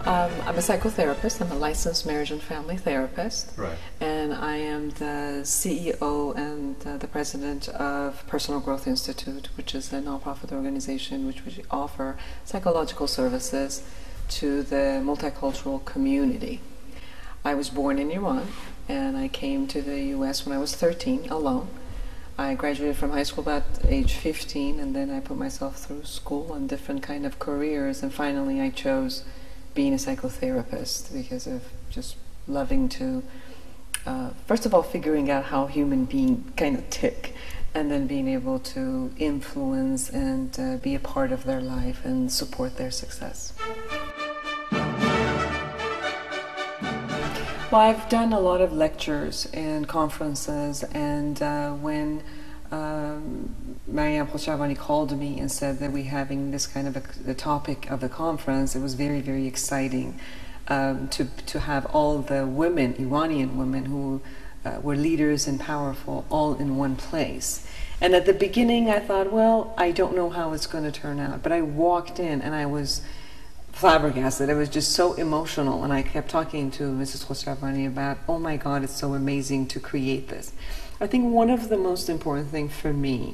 I'm a psychotherapist. I'm a licensed marriage and family therapist. Right. And I am the CEO and the president of Personal Growth Institute, which is a nonprofit organization which we offer psychological services to the multicultural community. I was born in Iran, and I came to the U.S. when I was 13, alone. I graduated from high school about age 15, and then I put myself through school and different kind of careers, and finally I chose being a psychotherapist because of just loving to, first of all, figuring out how human beings kind of tick, and then being able to influence and be a part of their life and support their success. Well, I've done a lot of lectures and conferences, and when Mariam Khoshavani called me and said that we're having this kind of the topic of the conference, it was very, very exciting to have all the women, Iranian women, who were leaders and powerful, all in one place. And at the beginning I thought, well, I don't know how it's going to turn out, but I walked in and I was flabbergasted. I was just so emotional, and I kept talking to Mrs. Khosravani about, oh my God, it's so amazing to create this. I think one of the most important things for me,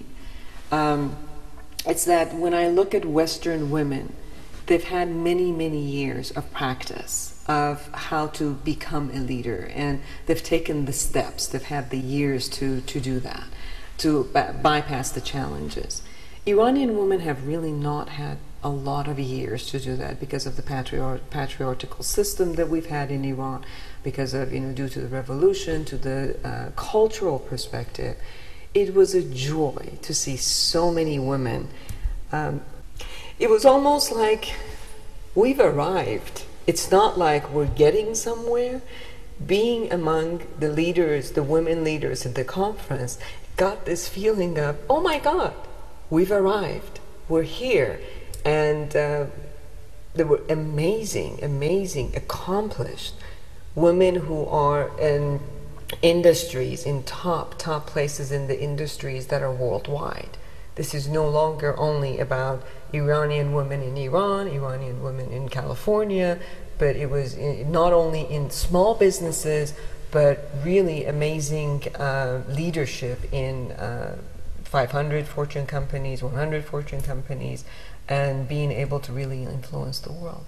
it's that when I look at Western women, they've had many, many years of practice of how to become a leader, and they've taken the steps, they've had the years to do that, to bypass the challenges. Iranian women have really not had a lot of years to do that because of the patriarchal system that we've had in Iran, because of, due to the revolution, to the cultural perspective. It was a joy to see so many women. It was almost like we've arrived. It's not like we're getting somewhere. Being among the leaders, the women leaders at the conference, got this feeling of, oh my God, we've arrived. We're here. And they were amazing, accomplished women who are in industries, in top places in the industries that are worldwide. This is no longer only about Iranian women in Iran, Iranian women in California, but it was not only in small businesses, but really amazing leadership in 500 Fortune companies, 100 Fortune companies, and being able to really influence the world.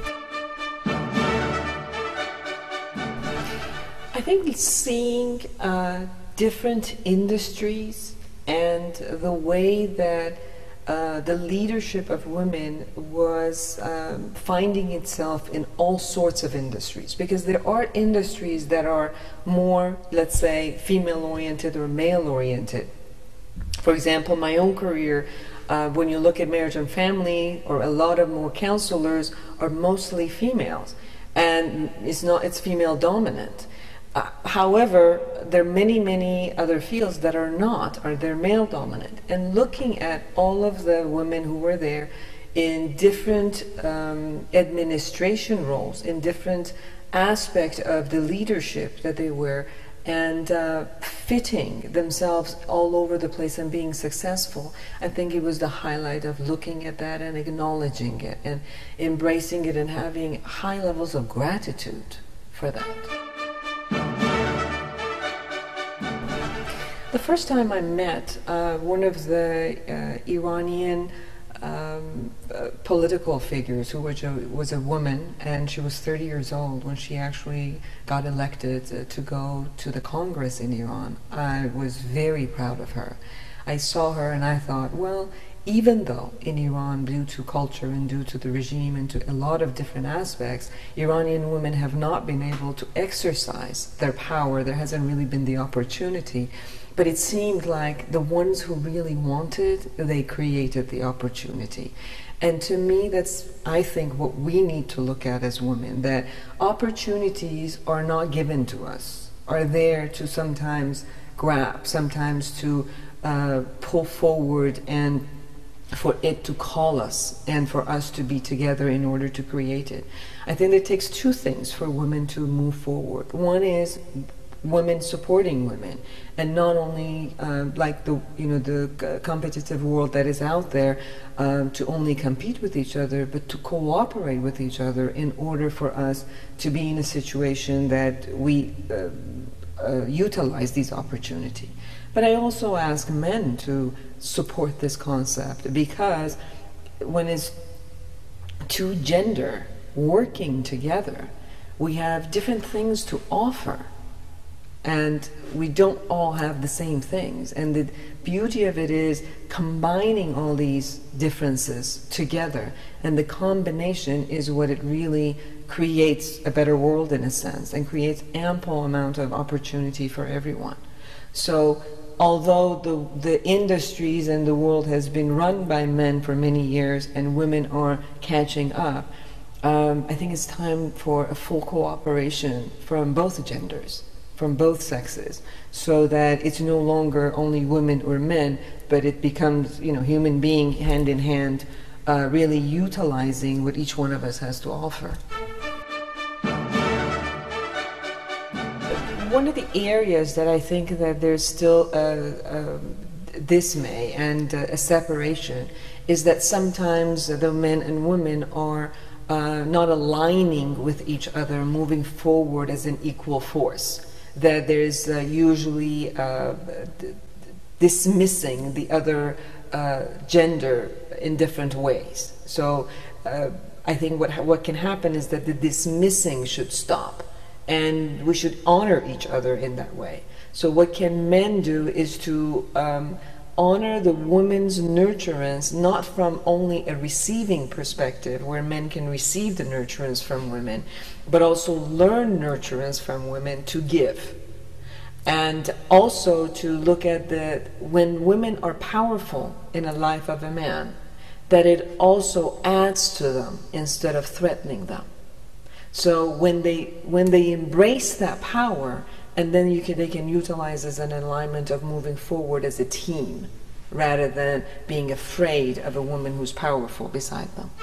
I think seeing different industries and the way that the leadership of women was finding itself in all sorts of industries, because there are industries that are more, let's say, female-oriented or male-oriented. For example, my own career, when you look at marriage and family, or a lot of more counselors are mostly females, and it's female dominant. However, there are many other fields that are not, or they're male dominant. And looking at all of the women who were there in different administration roles, in different aspects of the leadership that they were, and fitting themselves all over the place and being successful, I think it was the highlight of looking at that and acknowledging it and embracing it and having high levels of gratitude for that. The first time I met one of the Iranian political figures, who was a woman, and she was 30 years old when she actually got elected to go to the Congress in Iran. I was very proud of her. I saw her and I thought, well, even though in Iran, due to culture and due to the regime and to a lot of different aspects, Iranian women have not been able to exercise their power, there hasn't really been the opportunity. But it seemed like the ones who really wanted, they created the opportunity. And to me, that's, I think, what we need to look at as women, that opportunities are not given to us, are there to sometimes grab, sometimes to pull forward, and for it to call us and for us to be together in order to create it. I think it takes two things for women to move forward. One is women supporting women, and not only like the competitive world that is out there, to only compete with each other, but to cooperate with each other in order for us to be in a situation that we utilize these opportunities. But I also ask men to support this concept, because when it's two gender working together, we have different things to offer, and we don't all have the same things. And the beauty of it is combining all these differences together, and the combination is what it really creates a better world, in a sense, and creates ample amount of opportunity for everyone. So although the industries and the world has been run by men for many years and women are catching up, I think it's time for a full cooperation from both genders, from both sexes, so that it's no longer only women or men, but it becomes, human being hand in hand, really utilizing what each one of us has to offer. One of the areas that I think that there's still a dismay and a separation is that sometimes the men and women are not aligning with each other, moving forward as an equal force. That there's usually dismissing the other gender in different ways. So I think what can happen is that the dismissing should stop, and we should honor each other in that way. So what can men do is to honor the woman's nurturance, not from only a receiving perspective, where men can receive the nurturance from women, but also learn nurturance from women to give. And also to look at when women are powerful in a life of a man, that it also adds to them instead of threatening them. So when they embrace that power, and then they can utilize as an alignment of moving forward as a team, rather than being afraid of a woman who's powerful beside them.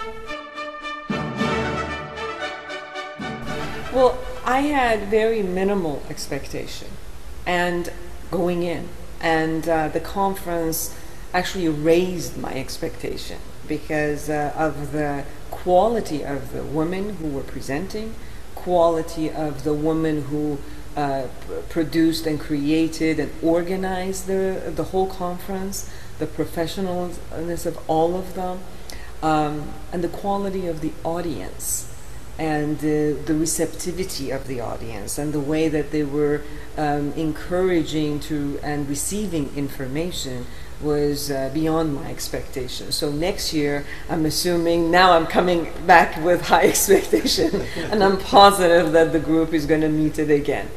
Well, I had very minimal expectation and going in, and the conference actually raised my expectation because of the quality of the women who were presenting, quality of the women who produced and created and organized the whole conference, the professionalness of all of them, and the quality of the audience, and the receptivity of the audience, and the way that they were encouraging to and receiving information was beyond my expectations. So next year, I'm assuming, now I'm coming back with high expectation, and I'm positive that the group is going to meet it again.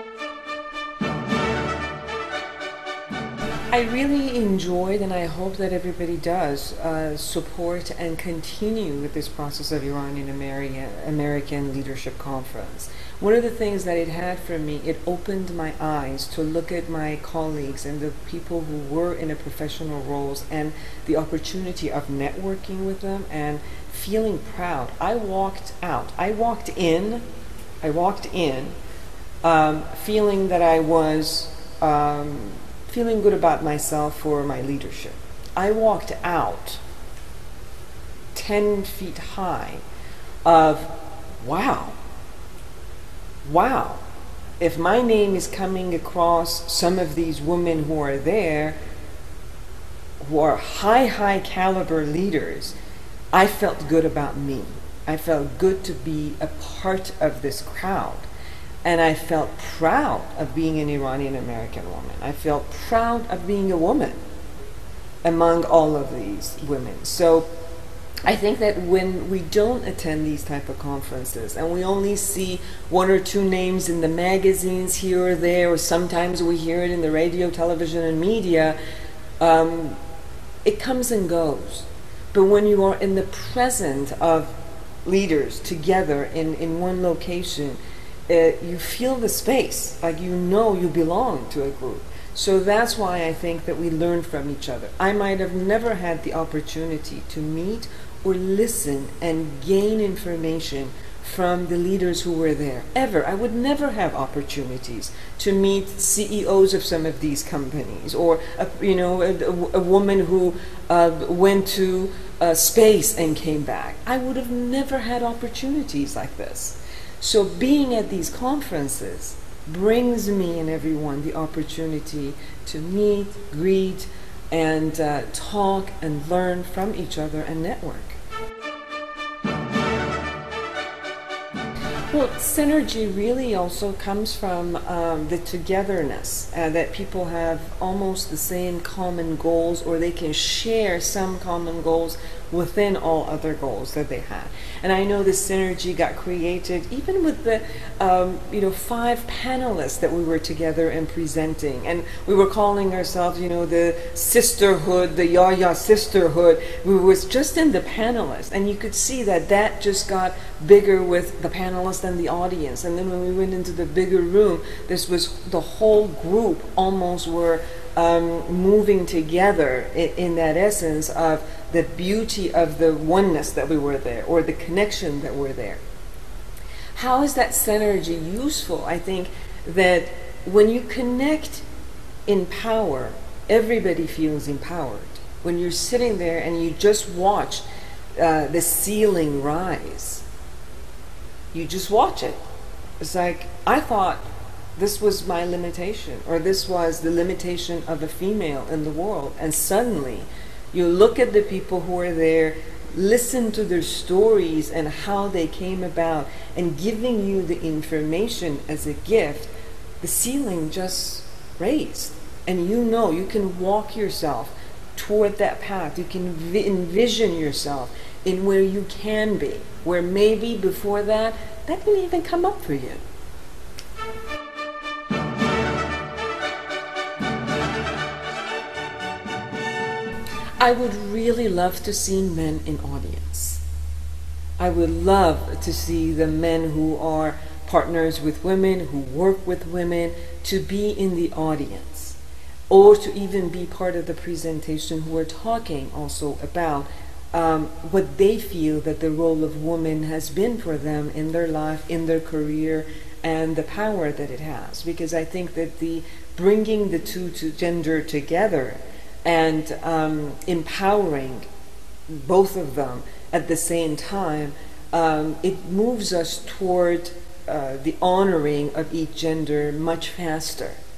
I really enjoyed, and I hope that everybody does, support and continue with this process of Iranian American Leadership Conference. One of the things that it had for me, it opened my eyes to look at my colleagues and the people who were in a professional roles, and the opportunity of networking with them and feeling proud. I walked in, feeling that I was feeling good about myself for my leadership. I walked out 10 feet high of, wow, if my name is coming across some of these women who are there, who are high caliber leaders, I felt good about me. I felt good to be a part of this crowd. And I felt proud of being an Iranian American woman. I felt proud of being a woman among all of these women. So I think that when we don't attend these type of conferences, and we only see one or two names in the magazines here or there, or sometimes we hear it in the radio, television, and media, it comes and goes. But when you are in the presence of leaders together in one location, you feel the space, like you know you belong to a group. So that's why I think that we learn from each other. I might have never had the opportunity to meet or listen and gain information from the leaders who were there, ever. I would never have opportunities to meet CEOs of some of these companies, or a woman who went to space and came back. I would have never had opportunities like this. So being at these conferences brings me and everyone the opportunity to meet, greet, and talk and learn from each other and network. Well, synergy really also comes from the togetherness, that people have almost the same common goals, or they can share some common goals within all other goals that they have. And I know this synergy got created even with the 5 panelists that we were together and presenting, and we were calling ourselves the sisterhood, the Yaya sisterhood. We was just in the panelists, and you could see that just got bigger with the panelists and the audience. And then when we went into the bigger room, this was the whole group almost were moving together in that essence of the beauty of the oneness that we were there, or the connection that we're there. How is that synergy useful? I think that when you connect in power, everybody feels empowered. When you're sitting there and you just watch the ceiling rise, you just watch it. It's like, I thought this was my limitation, or this was the limitation of a female in the world, and suddenly you look at the people who are there, listen to their stories and how they came about, and giving you the information as a gift, the ceiling just raised. And you can walk yourself toward that path. You can envision yourself in where you can be, where maybe before that didn't even come up for you. I would really love to see men in audience. I would love to see the men who are partners with women, who work with women, to be in the audience, or to even be part of the presentation, who are talking also about what they feel that the role of woman has been for them in their life, in their career, and the power that it has. Because I think that the bringing the two to gender together and empowering both of them at the same time, it moves us toward the honoring of each gender much faster.